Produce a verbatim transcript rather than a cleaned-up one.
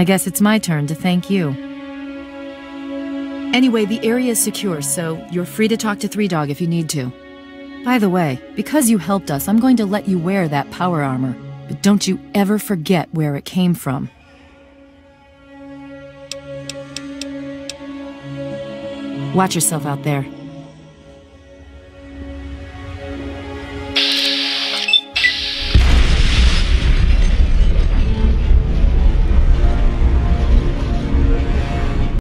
I guess it's my turn to thank you. Anyway, the area is secure, so you're free to talk to Three Dog if you need to. By the way, because you helped us, I'm going to let you wear that power armor. But don't you ever forget where it came from. Watch yourself out there.